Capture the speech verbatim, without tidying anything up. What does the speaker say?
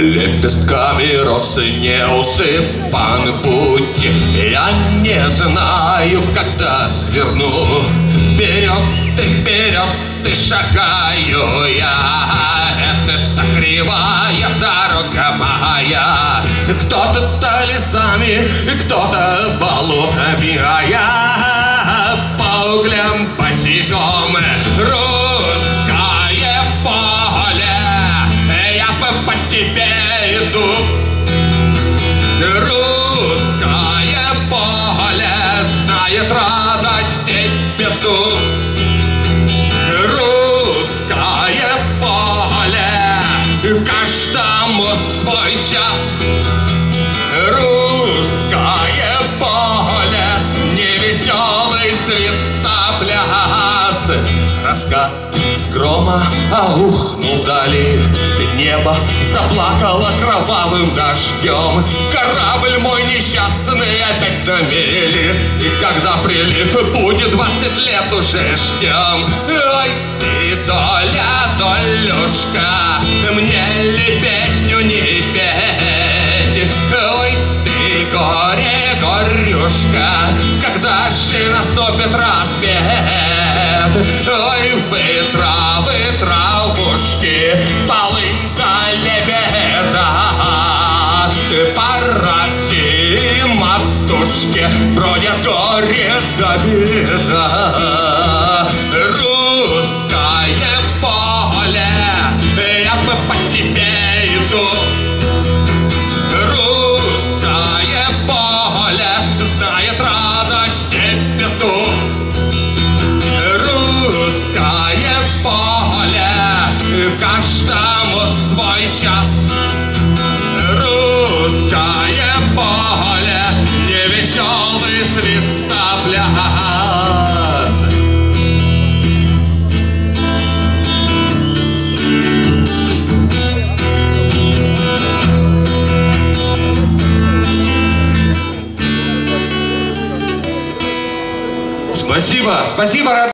Лепестками роз не усыпан путь. Я не знаю, когда сверну. Вперед и вперед и шагаю я. Это кривая дорога моя. Кто-то лесами, кто-то болотами, а я по углям босиком. Русское поле, я по тебе иду. Русское поле знает радости беду. Русское поле, каждому свой час. Русское поле, невеселый свистопляс. Раскат грома аухнул вдали, небо заплакало кровавым дождем. Корабль мой несчастный опять на мели, и когда прилив будет, двадцать лет уже ждем. Ой, ты, доля, долюшка, мне ли песню не петь? Ой, ты, горе, горюшка, когда же наступит рассвет? Ой, вы, травы, травушки, полынька, лебеда, по России, матушке, бродят горе да беда. Русское поле, я по тебе иду. Русское поле знает радости беду. Русское поле, каждому свой час. Русское поле, невеселый свистопляс. Спасибо, спасибо.